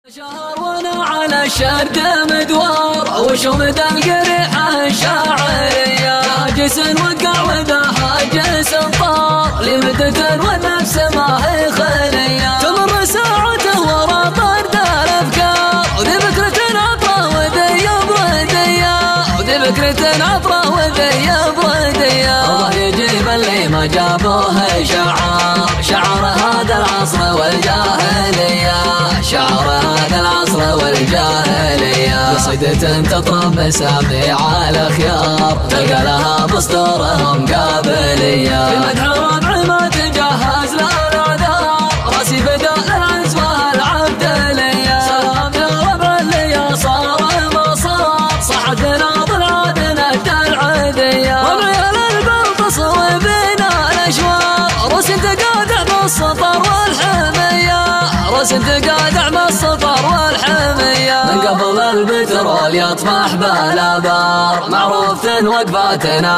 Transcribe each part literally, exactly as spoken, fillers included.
شهر وانا على الشرد مدوار وشمد القريحة الشاعرية هاجس وقع وذا هاجس طار لمدة والنفس ما هي خلية تمر ساعته ورا طرد الافكار وذي فكرة عطرة وذي بردية وذي فكرة عطرة وذي بردية الله يجيب اللي ما جابوه شعار شعر هذا العصر والجاهلية شعر هذا العصر والجاهلية قصيدة تطرب مسامع على خيار تلقى لها بسطورهم قابلية في مدح ربع ما تجهز للأعذار راسي بدا العز والعبدلية سلام يا ربع اللي صار ما صار صحت ناظر عادنا العذية ربعي للبلطس وبين الأشوار روس تقادع بالسطر والحمية روس تقادع بالسطر والحمية من قبل البترول يطفح بالابار معروف وقفاتنا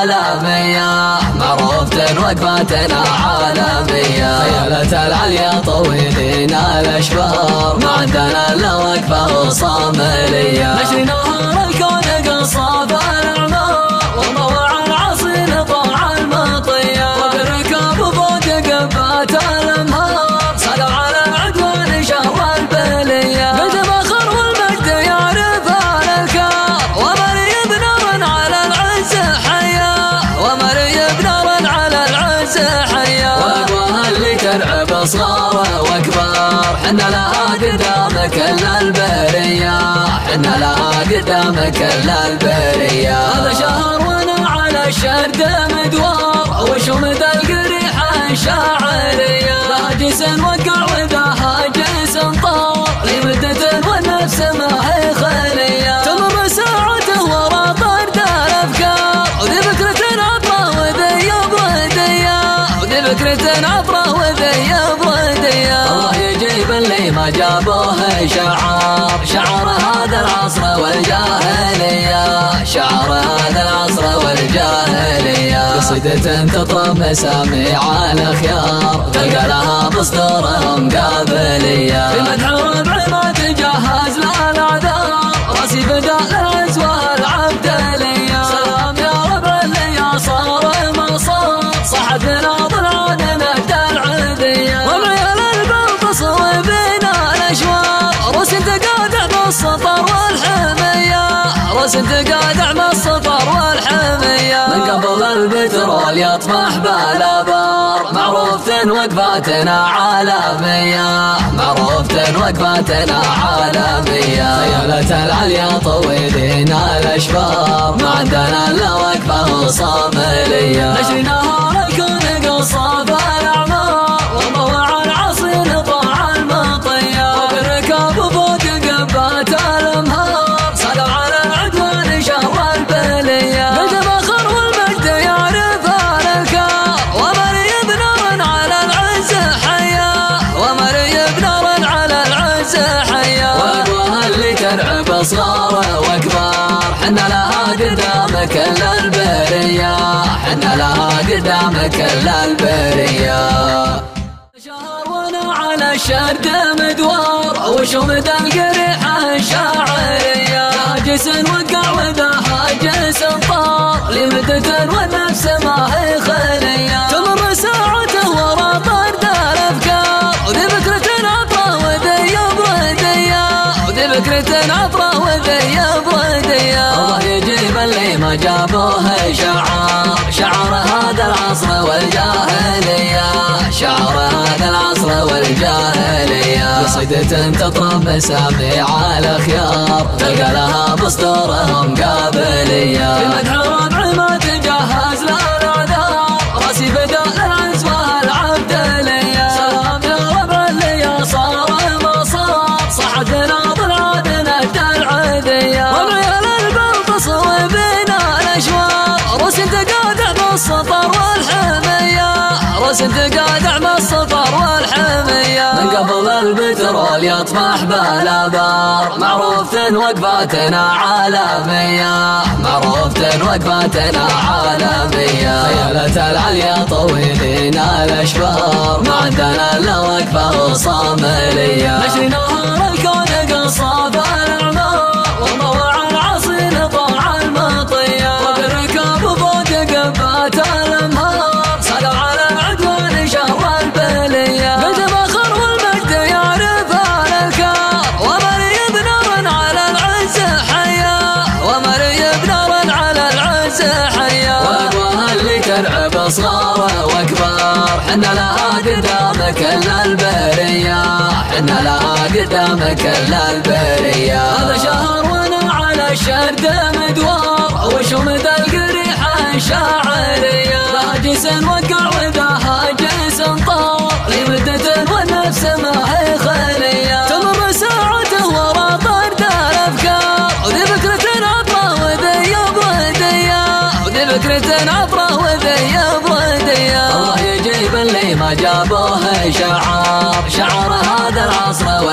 عالمية معروف وقفاتنا عالمية خيالة العليا طويلين الاشبار ما عندنا الا وقفة صاملية نشري نهار الكون قصاب الاعمار وضوع العصر طاع المطية وبالركاب فوق قبات الانهار صلوا على العدوان شر البلية بالتباخر والمجد يعرف الافكار ومري بنار على العز حيا ومري بنار على العز حيا واقواها اللي ترعب صغار وكبار حنا لها قدام كل البرية حنا لها قدام كل البرية هذا شهر وانا على الشرد مدوار وشمد القريحة الشاعرية هاجس وقع وذا هاجس طار لمدة والنفس ما هي خلية تمر ساعته ورا طرد الافكار وذي فكرة عطرة وذي بردية وذي فكرة عطرة وذي بردية الله يجيب اللي ما جابوه شعار شعر هذا العصر والجاهلية شعر هذا العصر والجاهلية قصيدة تطرب مسامع على خيار تلقى لها بسطورهم قابلية في مدح ربع ما تجهز للأعذار راسي بدا العز والعبدلية سلام يا ربع اللي صار ما صار صحت ناظر عادنا العذية ربعي للبلطس وبين الاشوار روس تقادع بالسطر والحمية روس تقادع بالسطر والحمية من قبل البترول يطفح بالابار معروف وقفاتنا عالمية معروف وقفاتنا عالمية خيالة العليا طويلين الاشبار ما عندنا الا وقفة صاملية نشري نهار الكون قصاب الاعمار وضوع العصر طاع المطية وبالركاب فوق قبات الانهار صلوا على العدوان شر البلية بالتباخر والمجد يعرف الافكار ومري بنار على العز حيا ومري بنار على العز حيا واقواها اللي ترعب صغار وكبار حنا لها قدام كل البرية حنا لها قدام كل البرية شهر وانا على الشرد مدوار وشمد القريحة الشاعرية هاجس وقع وذا هاجس طار لمدة والنفس ما هي خلية تمر ساعته ورا طرد الافكار وذي فكرة عطرة وذي بردية وذي فكرة عطرة وذي بردية الله يجيب اللي ما جابوه شعار شعر هذا العصر والجاهلية شعر هذا العصر والجاهلية قصيدة تطرب مسامع على خيار تلقى لها بسطورهم قابلية في مدح ربع ما تجهز للأعذار راسي بدا العز والعبدلية سلام يا ربع اللي صار ما صار صحت ناظر عادنا العذية ربعي للبلطس وبين الاشوار روس تقادع بالسطر والحمية روس تقادع بالسطر والحمية من قبل البترول يطفح بالابار معروف وقفاتنا عالمية معروف وقفاتنا عالمية خيالة العليا طويلين الاشبار ما عندنا الا وقفة صاملية نشري نهار الكون حنا لها قدام كل البرية، حنا لها قدام كل البرية. هذا شهر وانا على الشرد مدوار، وشمد القريحة الشاعرية. لا جسم وقع وذا جسم طار، لمدة والنفس ما هي خالية. تمر ساعته ورا طرد الأفكار، وذي فكرة عطرة وذي بردية، وذي فكرة عطرة وذي بردية. الله يجيب اللي ما جابوه شعار، شعر هذا العصر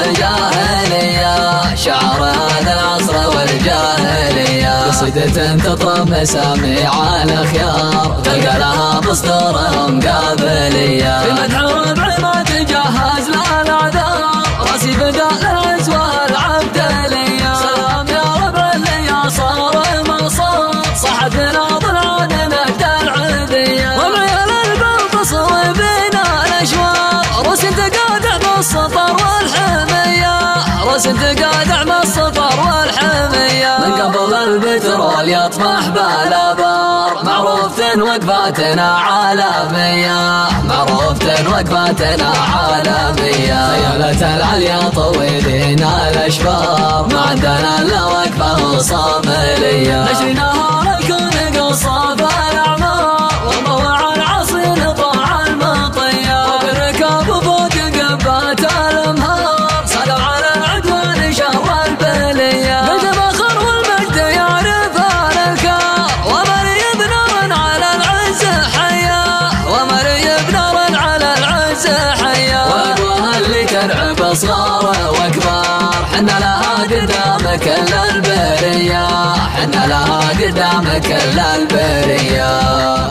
والجاهلية، شعر هذا العصر والجاهلية. قصيدة تطرب مسامع الأخيار، تلقى لها بصدورهم قابلية. في مدح ربع ما تجهز لا الأعذار، راسي بدا للعز والعبدلية. سلام يا ربع اللي صار ما صار، صحت ناظر عن نهد العذية. ومعيال البلط صوبنا الأشوار، روس تقادع بالسطر والحمية، روس تقادع بالسطر والحمية. من قبل البترول يطمح بالابار، معروفة وقفاتنا عالمية، معروفة وقفاتنا عالمية. خيالة العليا طويلين الاشبار، ما عندنا الا وقفة صاملية. نشري نهار الكون قصاب الاعمار، وموع العصير طاع المطية. وبالركاب فوق قبات الانهار، صدوا على العدوان شر البلية. بالجباخر والمجد يعرف الافكار، ومري بنار على العز حيا، ومري بنار على العز حيا. واقواها اللي ترعب صغار وكبار، حنا لها قدام كل البرية، حنا لها قدام كل البرية.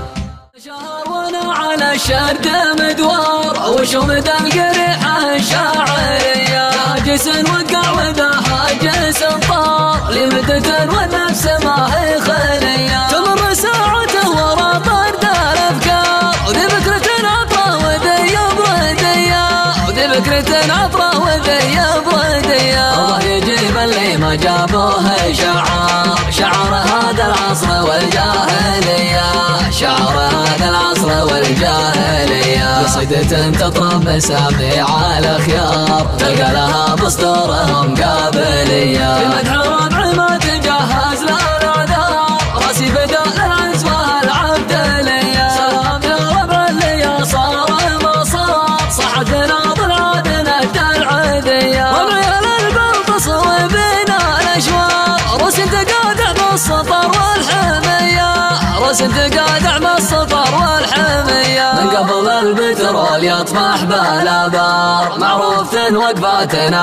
شهر وانا على الشرد مدوار، وشمد القريحة الشاعرية. جسم وقع وذا جسم طار، لمدة والنفس ما هي خالية. تمر ساعته ورا طرد الأفكار، وذي فكرة عطرة وذي بردية، وذي فكرة عطرة وذي بردية. الله يجيب اللي ما جابوه شعار، شعر هذا العصر والجاهلية، شعر هذا العصر والجاهلية. قصيدة تطرب مسامع الأخيار، تلقى لها بصدورهم قابلية. في مدح ربع ما تجهز لا الأعذار، راسي بدا للعز والعبدلية. سلام يا ربع اللي صار ما صار، صحت ناظر عاد نهد العذية. ومعيال البلط صوبنا الأشوار، روس تقادع بالسطر والحمية، روس تقادع بالسطر والحمية. من قبل البترول يطمح بالابار، معروفة وقفاتنا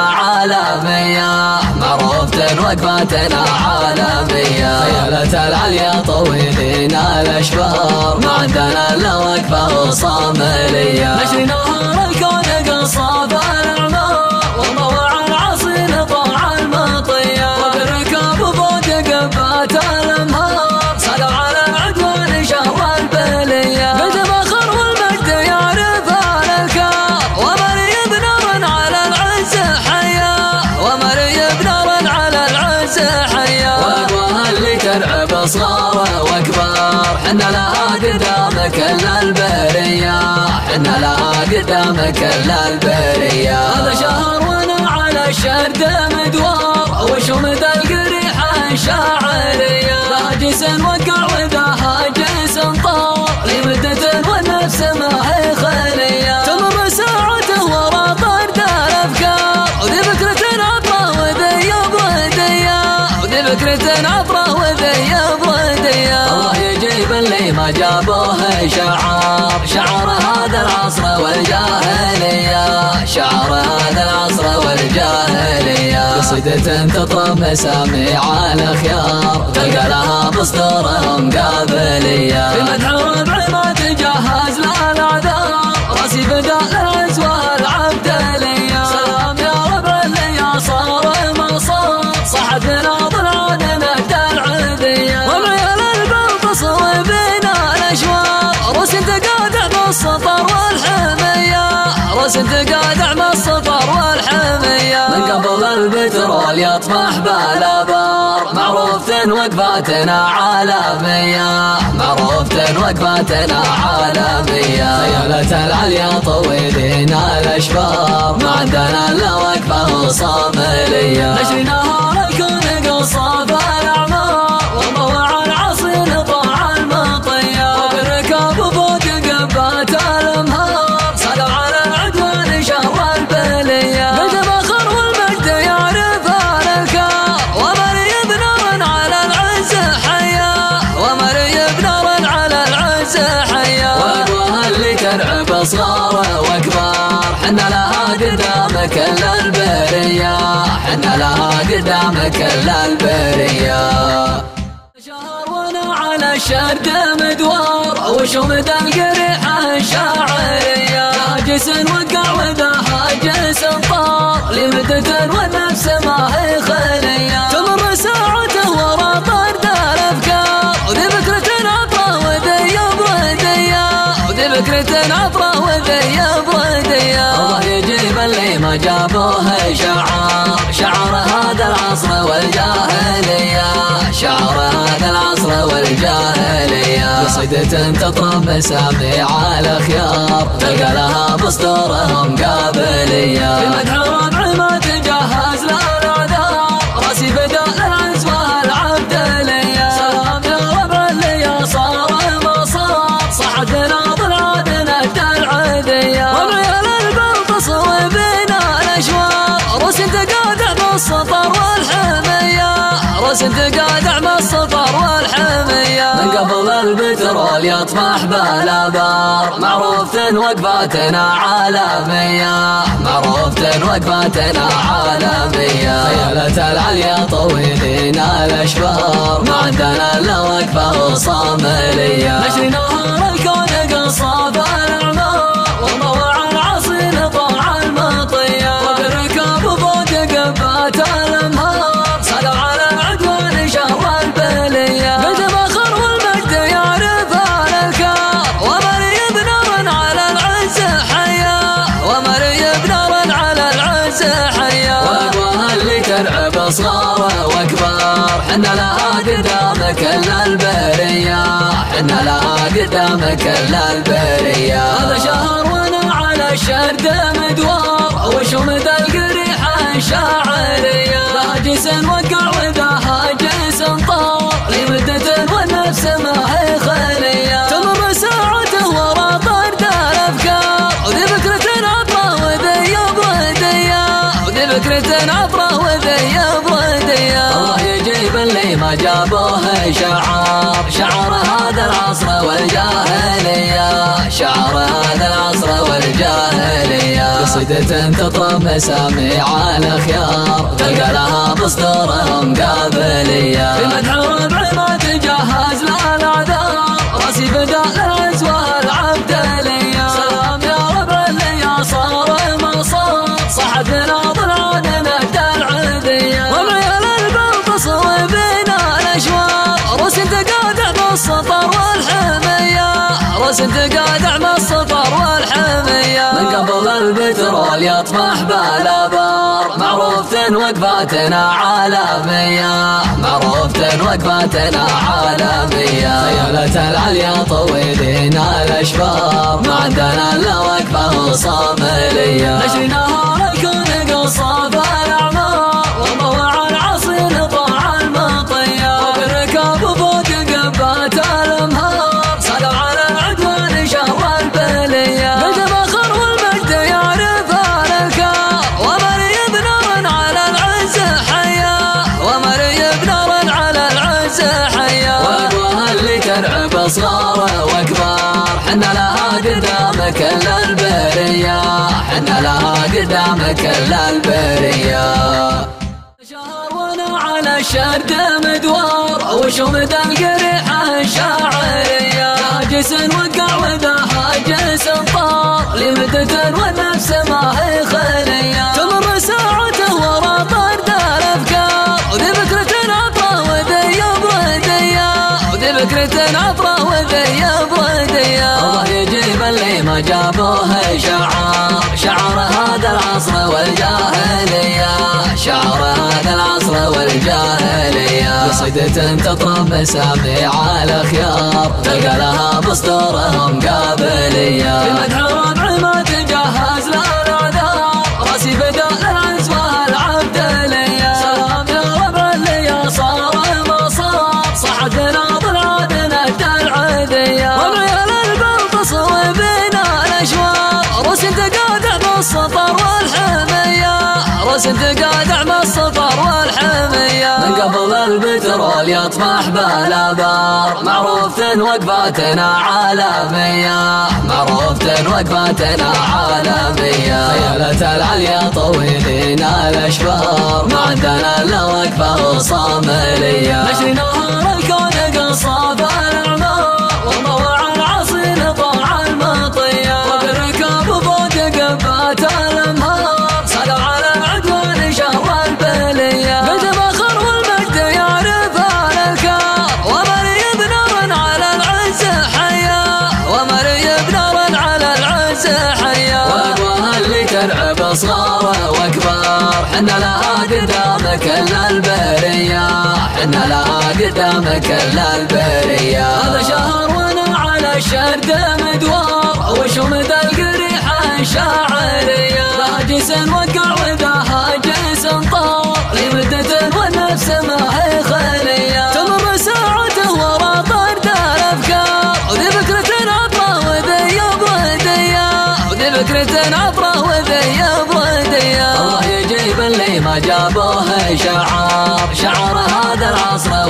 عالمية، معروفة وقفاتنا عالمية. خيالة العليا طويلين الاشبار، ما عندنا الا وقفة صاملية. نشري نهار الكون قصاب الاعمار، وموع العصير طاع المطية. وبالركاب فوق قبات الانهار، صدوا على العدوان شر البلية. بالجباخر والمجد يعرف الافكار، ومري بنار على العز حيا، ومري بنار على العز حيا. واقواها اللي ترعب صغار وكبار، حنا لها قدام كل البرية، حنا لها قدام كل البرية. هذا شهر وانا على الشرد مدوار، وشمد القريحة الشاعرية. لا جسم وقع وذا جسم طار، لمدة والنفس ما هي خالية. تمر ساعته ورا طرد الأفكار، وذي فكرة عطرة وذي بردية، وذي فكرة عطرة وذي بردية. الله يجيب اللي ما جابوه شعار، شعر هذا العصر والجاهلية، شعر هذا العصر والجاهلية. قصيدة تطرب مسامع الأخيار، تلقى لها بصدورهم قابلية. في مدح ربع ما تجهز لا الأعذار، راسي بدا للعز والعبدلية. سلام يا ربع اللي صار ما صار، صحت ناظر عن نهد العذية. ومعيال البلط صوبنا الأشوار، روس تقادع بالسطر والحمية، روس تقادع بالسطر والحمية. من قبل البترول يطفح بالابار، معروفة وقفاتنا عالمية، معروفة وقفاتنا عالمية. خيالة العليا طويلين الاشبار، ما عندنا الا وقفة صاملية. نشري نهار الكون قصاب الاعمار، وضوع العصر طاع المطية، وبالركاب فوق قبات الانهار، صدوا على العدوان شر البلية. بالتفاخر والمجد يعرف الافكار، ومري بنار على العز حيا، ومري بنار على العز حيا. واقواها اللي ترعب صغار وكبار، حنا لها قدام كل البرية، حنا لها قدام كل البرية. شهر وانا على الشرد مدوار، وشمد القريحة الشاعرية. هاجس وقع وذا هاجس طار، لمدة والنفس ما هي خلية. تمر ساعته ورا طرد الافكار، وذي فكرة عطرة وذي بردية، وذي فكرة عطرة وذي بردية. الله يجيب اللي ما جابوه شعار، شعار هذا العصر والجاهلية، شعار هذا العصر والجاهلية. قصيدة تطرب مسامع الأخيار، تلقى لها بصدورهم قابلية. في مدح ربع ما تجهز للأعذار، راسي بدأ للعز والعبدلية. سلام يا ربع اللي صار ما صار، صحت لنا ضلعات نهج العذية. وبعيال البلطس وبين الأشوار، روس تقادع بالسطر والحمية، روس تقادع بالسطر والحمية. من قبل البترول يطفح بالابار، معروفة وقفاتنا عالمية، معروفة وقفاتنا عالمية. خيالة العليا طويلين الاشبار، ما عندنا الا وقفة صاملية. نشري نهار الكون قصاب الاعمار، وضوع العصر طاع المطية، وبالركاب فوق قبات الانهار، صدوا على العدوان شر البلية. بالتفاخر والمجد يعرف الافكار، ومري بنار على العز حيا، ومري بنار على العز حيا. واقواها اللي ترعب صغار وكبار، حنا لها قدام كل البرية، حنا لها قدام كل البرية. هذا شهر وانا على الشرد مدوار، وشمد القريحة الشاعرية. هاجس وقع وذا هاجس طار، لمدة والنفس ما هي خلية. تمر ساعته ورا طرد الافكار، وذي فكرة عطرة وذي بردية، وذي فكرة عطرة وذي بردية. الله يجيب اللي ما جابوه شعار، شعار هذا العصر والجاهلية، شعار هذا العصر والجاهلية. قصيدة تطرب مسامع الأخيار، تلقى لها بصدورهم قابلية. في مدح ربع ما تجهز للأعذار، راسي بدأ للعز والعبدلية. سلام يا ربع اللي صار ما صار، صحت لنا ضلعات نهج العذية. وبعيال البلطس وبين الأشوار، روس تقادع بالسطر والحمية، روس تقادع بالسطر والحمية. من قبل البترول يطفح بالابار، معروفة وقفاتنا عالمية، معروفة وقفاتنا عالمية. خيالة العليا طويلين الاشبار، ما عندنا الا وقفة صاملية. نشري نهار الكون قصاب الاعمار، وضوع العصر طاع المطية، وبالركاب فوق قبات الانهار، صدوا على العدوان شر البلية. بالتفاخر والمجد يعرف الافكار، ومري بنار على العز حيا، ومري بنار على العز حيا. واقواها اللي ترعب صغار وكبار، حنا لها قدام كل البرية، حنا لها قدام كل البرية. شهر وانا على الشرد مدوار، وشمد القريحة الشاعرية. هاجس وقع وذا هاجس طار، لمدة والنفس ما هي خلية. تمر ساعته ورا طرد الافكار، وذي فكرة عطرة وذي بردية، وذي فكرة عطرة وذي بردية. الله يجيب اللي ما ما جابوه شعار، شعار هذا العصر والجاهلية، شعار هذا العصر والجاهلية. قصيدة تطرب مسامع الأخيار، تلقى لها بسطورهم قابلية. في مدح ربع ما تجهز للأعذار، راسي بدا للعز والعبدلية. سلام يا ربع اللي صار ما صار، صحت لنا ضلعنا العادية. ربعي للبلط صوبنا الأشوار، روس تقادع بالسطر والحمية، روس تقادع بالسطر والحمية. من قبل البترول يطمح بالابار، معروفة وقفاتنا عالمية، معروفة وقفاتنا عالمية. خيالة العليا طويلين الاشبار، ما عندنا الا وقفة صاملية. نشري نهار الكون قصاب الاعمار، وضوع العصير طاع المطية. وبالركاب فوق قبات الانهار، صدوا على العدوان شر البلية. بالتبخر والمجد يعرف الكار، ومري بنار على العز حيا، ومري بنار على العز حيا. واقواها اللي ترعب صغار وكبار، حنا لها قدام كل البرية، حنا لها قدام كل البرية. هذا شهر وانا على الشرد مدوار، وشمد القريحة الشاعرية. لها جسم وقع وذاها جسم طار، لمدة والنفس ما هي خلية. تمر ساعته ورا طرد الافكار، وذي فكرة عطره وذي بردية، وذي فكرة عطره وذي بردية. الله يجيب اللي ما جابوه شعار، شعار هذا العصر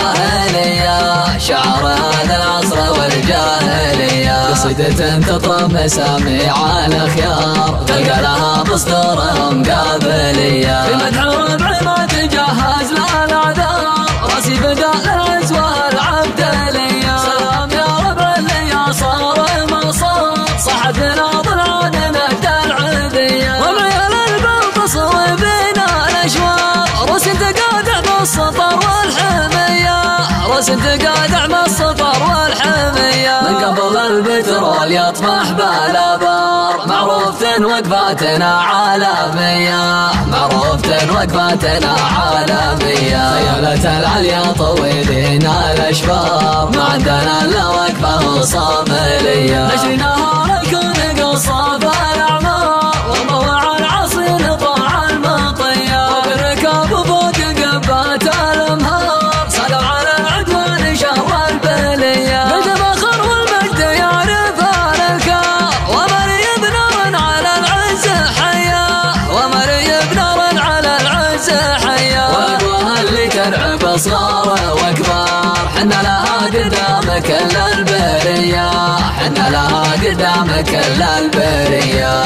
والجاهلية، شعار هذا العصر والجاهلية. قصيدة تطرب مسامع الأخيار، تلقى لها بسطورهم قابلية. في مدح ربع ما تجهز للأعذار، راسي بدا للعز والعبدلية. سلام يا ربع اللي صار ما صار، صحت لنا ضلعنا العادية. ربعي للبلط صوبنا الأشوار، روس تقادع بالسطر والحمية، روس تقادع بالسطر والحمية. من قبل البترول يطمح بالابار، معروفة وقفاتنا عالمية، معروفة وقفاتنا عالمية. خيالة العليا طويلين الاشبار، ما عندنا الا وقفة صاملية. نشري نهار الكون قصاب الاعمار، وضوع العصير طاع المطية. وبالركاب فوق قبات الانهار، صدوا على العدوان شر البلية. بالتبخر والمجد يعرف الكار، ومري بنار على العز حيا، ومري بنار على العز حيا. واقواها اللي ترعب صغار وكبار، حنا لها قدام كل البرية، حنا لها قدام كل البرية.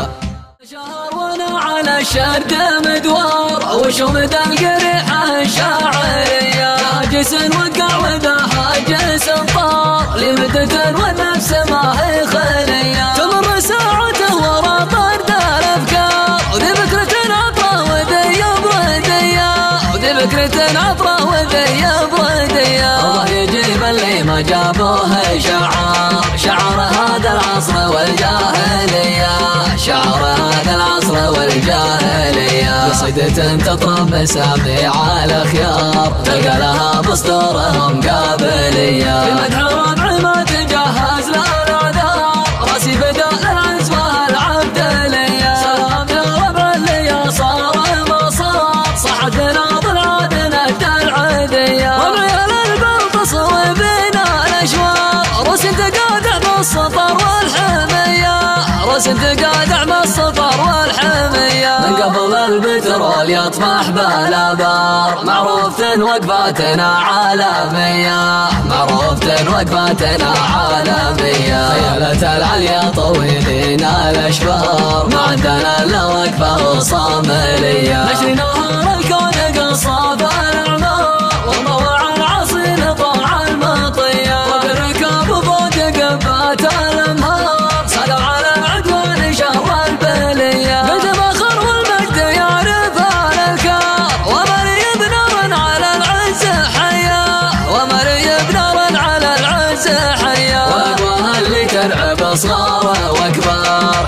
شهر وانا على الشرد مدوار، وشمد القريحة الشاعرية. جسم وقع وذاها جسم طار، لمدة والنفس ما هي خلية. تمر ساعته ورا طرد الافكار، وذي فكرة عطره وذي بردية، وذي فكرة عطره وذي بردية. الله يجيب اللي ما جابوه شعار، شعار هذا العصر والجاهلية، شعار هذا العصر والجاهلية. قصيدة تطرب مسامع الأخيار، تلقى لها بسطورهم قابلية. في مدح ربع ما تجهز للأعذار، راسي بدا للعز والعبدلية. سلام يا ربع اللي صار ما صار، صحت لنا ضلعنا العادية. ربعي للبلط صوبنا الأشوار، روس تقادع بالسطر والحمية، روس تقادع بالسطر والحمية. من قبل البترول يطمح بالابار، معروفة وقفاتنا عالمية، معروفة وقفاتنا عالمية. خيالة العليا طويلين الاشبار، ما عندنا الا وقفة صاملية. نشري نهار الكون قصاب الاعمار، وضوع العصير طاع المطية. وبالركاب فوق قبات الانهار، صدوا على العدوان شر البلية. بالتبخر والمجد يعرف الكار، ومري بنار على العز حيا، ومري بنار على العز حيا. واقواها اللي ترعب صغار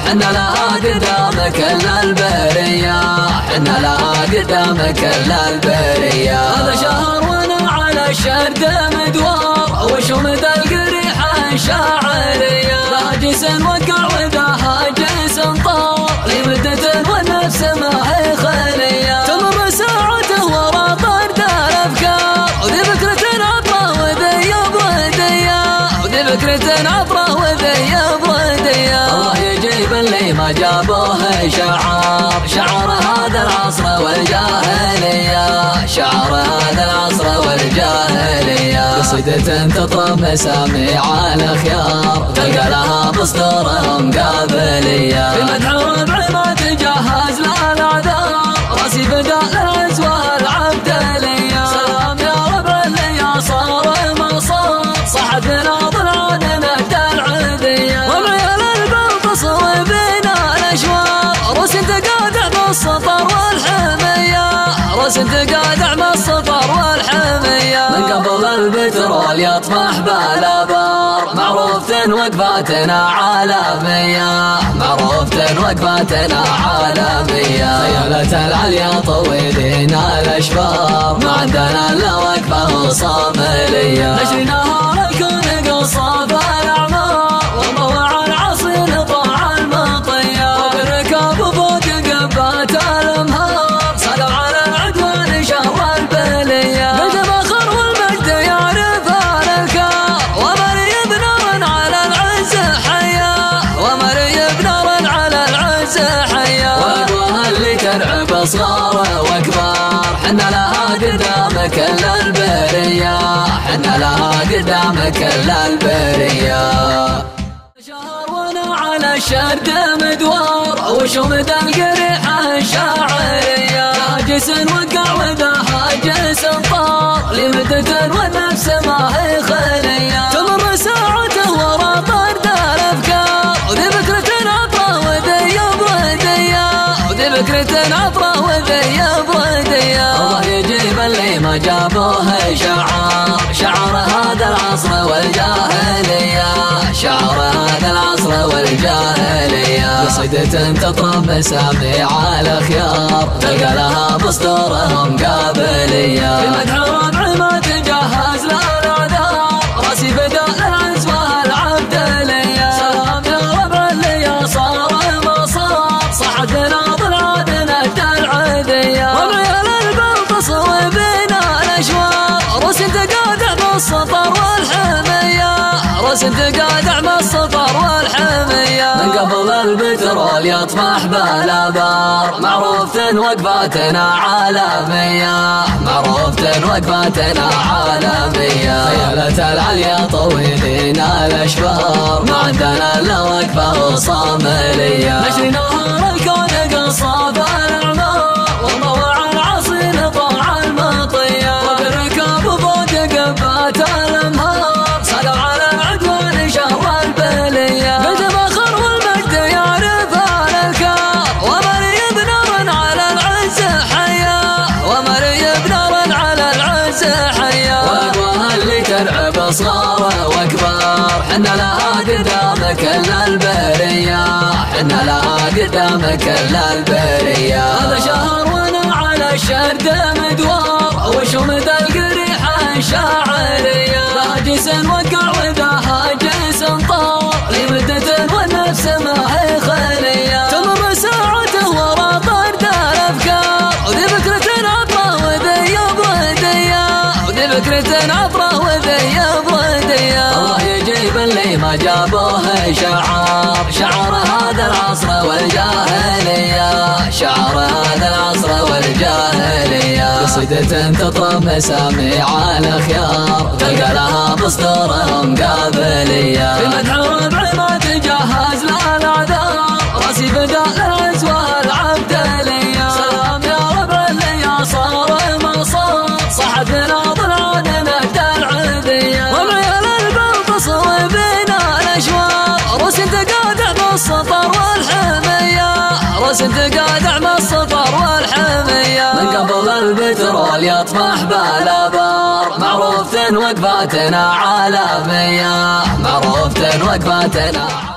حنا لها قدام كل البرية، حنا لها قدام كل البرية. هذا شهر وانا على الشرد مدوار، وشمد القريحة الشاعرية. ذا جسم وقع وذا جسم طار، لمدة والنفس ما هي خلية. تمر ساعته ورا طرد الأفكار، وذي فكرة عطرة وذي بردية، وذي فكرة عطرة وذي بردية. الله يجيب اللي ما جابوه شعار، شعار هذا العصر والجاهلية، شعار هذا العصر والجاهلية. قصيدة تطرب مسامع الأخيار، تلقى لها بصدورهم قابلية. في مدح ربع ما تجهز لا الأعذار، راسي بدا العز والعبدلية. سلام يا ربع اللي صار ما صار، صحت لنا ضلعنا نهدى العذية. وبعيال البلط صوبنا الأشوار، روس انت قادع بالسطر والحمية، روس انت قادع بالسطر والحمية. من قبل البترول يطمح بالابار، معروفة وقفاتنا عالمية، معروفة وقفاتنا عالمية. خيالة العليا طويلين الاشبار، ما عندنا الا وقفة صاملية. عشرين نهار الكون قصاب الاعمار، وموع العصير طاع المطية. وبالركاب فوق قبات الامهار، صدوا على العدوان شر البلية. بالجباخر والمجد يعرف الافكار، ومري بنار على العز حيا، ومري بنار على العز حيا. واقواها اللي ترعب صغار وكبار، حنا لها قدام كل البرية، حنا لها قدام كل البرية. شهر وانا على الشرد مدوار، وشمد القريحة الشاعرية. جسم وقع وذا جسم طار، لمدة والنفس ما هي خلية. تمر ساعته ورا طرد الأفكار، وذي فكرة عطرة وذي بردية، وذي فكرة عطرة وذي بردية. الله يجيب اللي ما جابوه شعار، شعار هذا العصر والجاهلية، شعار هذا العصر والجاهلية. قصيدة تطرب مسامع الأخيار، تلقى لها بصدورهم قابلية. في مدح ربع ما تجهز لا الأعذار، راسي بدا العز والعبدلية. سلام يا ربع اللي صار ما صار، صحت لنا ضلعنا نهدى العذية. وبعيال البلط صوبنا الأشوار، روس انت قادع بالسطر والحمية، روس انت قادع بالسطر والحمية. من قبل البترول يطمح بالابار، معروفة وقفاتنا عالمية، معروفة وقفاتنا عالمية. خيالة العليا طويلين الاشبار، ما عندنا الا وقفة صاملية. عشرين نهار الكون قصاب الاعمار، وموع العصير طاع المطية. وبالركاب فوق قبات الامهار، صدوا على العدوان شر البلية. بالجباخر والمجد يعرف الافكار، ومري بنار على العز حيا، ومري بنار على العز حيا. واقواها اللي ترعب صغار وكبار، حنا لها قدام كل البرية، حنا لها قدام كل البرية. هذا شهر وانا على الشرد مدوار، وشمد القريحة الشاعرية. ذا جسم وقع وذا جسم طار، لمدة والنفس ما هي خلية. تمر ساعته ورا طرد الأفكار، وذي فكرة عطرة وذي بردية، وذي فكرة عطرة وذي بردية. الله يجيب اللي ما جابوه شعار، شعار هذا العصر والجاهلية، شعار هذا العصر والجاهلية. قصيدة تطرب مسامع الأخيار، تلقى لها بصدورهم قابلية. في مدح ربع ما تجهز لا الأعذار، راسي بدا العز والعبدلية. سلام يا ربع اللي صار ما صار، صحت لنا ضلعنا نهدى العذية. وبعيال البلط صوبنا الأشوار، روس انت قادع بالسطر والحمية، روس انت قادع بالسطر والحمية. من قبل البترول يطمح بالابار، معروفة وقفاتنا عالمية، معروفة وقفاتنا